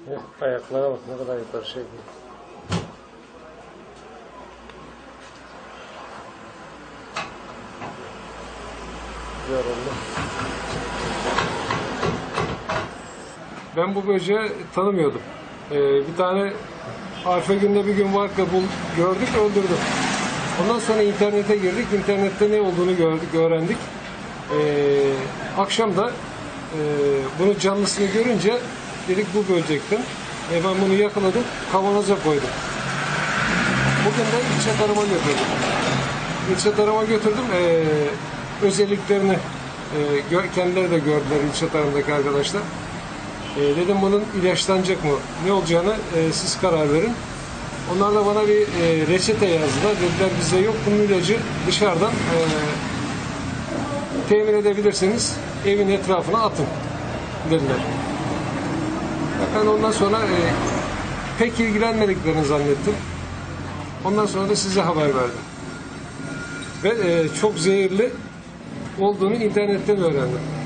Ayaklara bak ne kadar yukarı şey. Yoruldu. Ben bu böceği tanımıyordum. Bir tane arfa günde bir gün varka gördük, öldürdük. Ondan sonra internete girdik. İnternette ne olduğunu gördük, öğrendik. Akşam da bunu canlısını görünce dedik bu böcekten. Ben bunu yakaladım, kavanoza koydum. Bugün de ilçe tarıma götürdüm. İlçe tarıma götürdüm. Özelliklerini kendileri de gördüler ilçe tarımdaki arkadaşlar. Dedim bunun ilaçlanacak mı? Ne olacağını siz karar verin. Onlar da bana bir reçete yazdılar. Dediler bize yok, bunun ilacı dışarıdan temin edebilirseniz evin etrafına atın dediler. Ben ondan sonra pek ilgilenmediklerini zannettim. Ondan sonra da size haber verdim. Ve çok zehirli olduğunu internetten öğrendim.